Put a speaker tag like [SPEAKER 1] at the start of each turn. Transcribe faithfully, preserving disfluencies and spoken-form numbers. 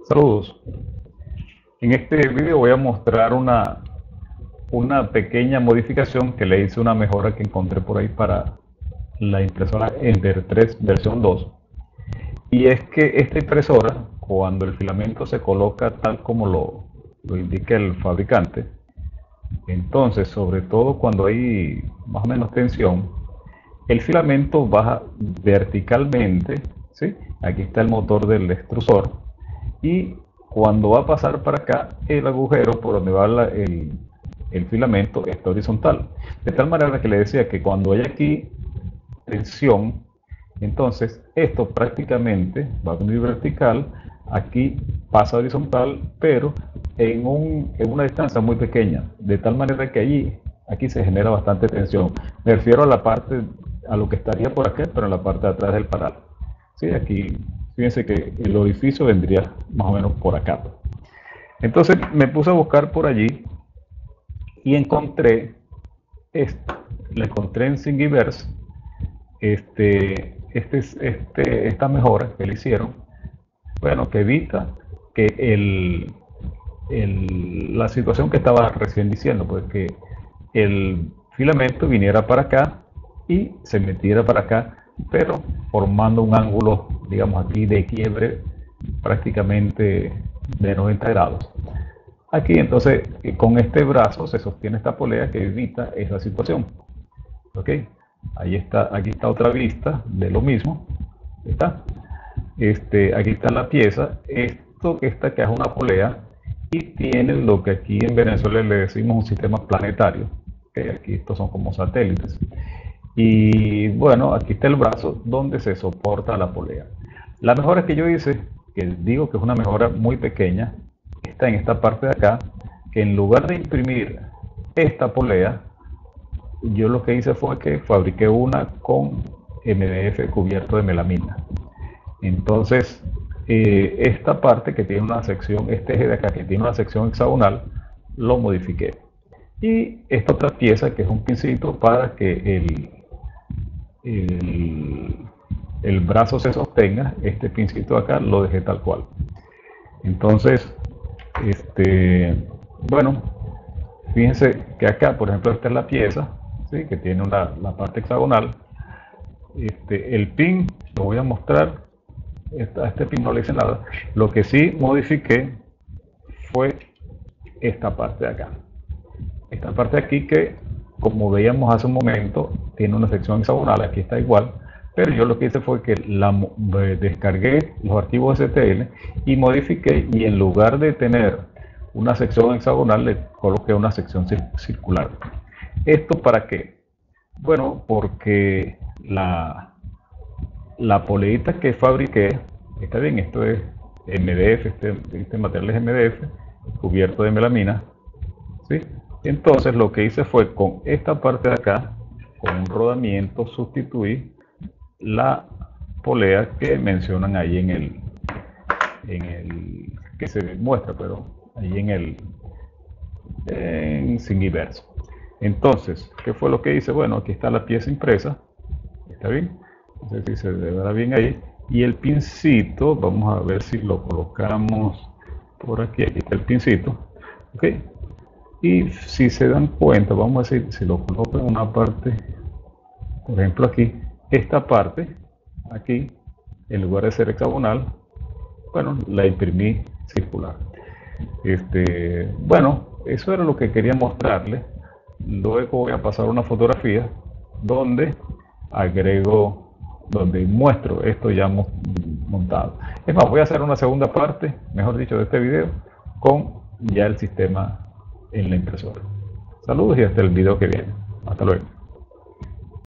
[SPEAKER 1] Saludos. En este video voy a mostrar una, una pequeña modificación que le hice, una mejora que encontré por ahí para la impresora Ender tres versión dos. Y es que esta impresora, cuando el filamento se coloca tal como lo, lo indica el fabricante, entonces, sobre todo cuando hay más o menos tensión, el filamento baja verticalmente, ¿sí? Aquí está el motor del extrusor, y cuando va a pasar para acá, el agujero por donde va la- el, el filamento está horizontal. De tal manera que le decía que cuando hay aquí tensión, entonces esto prácticamente va a venir vertical, aquí pasa horizontal, pero en, un, en una distancia muy pequeña, de tal manera que allí, aquí se genera bastante tensión. Me refiero a la parte, a lo que estaría por acá, pero en la parte de atrás del paral. Sí, aquí, fíjense que el orificio vendría más o menos por acá. Entonces me puse a buscar por allí y encontré esto. Lo encontré en Thingiverse, este, este, este, esta mejora que le hicieron, bueno, que evita que el, el- la situación que estaba recién diciendo, pues que el filamento viniera para acá y se metiera para acá, pero formando un ángulo, digamos aquí, de quiebre prácticamente de noventa grados. Aquí entonces con este brazo se sostiene esta polea que evita esa situación. ¿Ok? Ahí está, aquí está otra vista de lo mismo. ¿Está? Este, aquí está la pieza. Esto que está acá es una polea y tiene lo que aquí en Venezuela le decimos un sistema planetario. ¿Okay? Aquí estos son como satélites. Y bueno, aquí está el brazo donde se soporta la polea. La mejora que yo hice, que digo que es una mejora muy pequeña, está en esta parte de acá, que en lugar de imprimir esta polea, yo lo que hice fue que fabriqué una con M D F cubierto de melamina. Entonces, eh, esta parte que tiene una sección, este eje de acá que tiene una sección hexagonal, lo modifiqué. Y esta otra pieza que es un pincito para que el, el, el brazo se sostenga, este pincito de acá lo dejé tal cual. Entonces, este, bueno, fíjense que acá, por ejemplo, esta es la pieza, ¿sí? Que tiene una, la parte hexagonal. Este, el pin, lo voy a mostrar. Esta, a este pin no le hice nada. Lo que sí modifiqué fue esta parte de acá. Esta parte de aquí que, como veíamos hace un momento, tiene una sección hexagonal. Aquí está igual. Pero yo lo que hice fue que la, descargué los archivos S T L y modifiqué, y en lugar de tener una sección hexagonal le coloqué una sección circular. ¿Esto para qué? Bueno, porque la, la poleita que fabriqué, está bien, esto es M D F, este, este material es M D F, cubierto de melamina, ¿sí? Entonces lo que hice fue con esta parte de acá, con un rodamiento, sustituir la polea que mencionan ahí en el, en el que se muestra, pero ahí en el en Thingiverse. Entonces, ¿qué fue lo que hice? Bueno, aquí está la pieza impresa, ¿está bien? No sé si se verá bien ahí. Y el pincito, vamos a ver si lo colocamos por aquí. Aquí está el pincito, ¿ok? Y si se dan cuenta, vamos a decir, si lo coloco en una parte, por ejemplo aquí, esta parte, aquí, en lugar de ser hexagonal, bueno, la imprimí circular. Este, bueno, eso era lo que quería mostrarles. Luego voy a pasar una fotografía donde agrego, donde muestro esto ya montado. Es más, voy a hacer una segunda parte, mejor dicho, de este video con ya el sistema en la impresora. Saludos y hasta el video que viene. Hasta luego.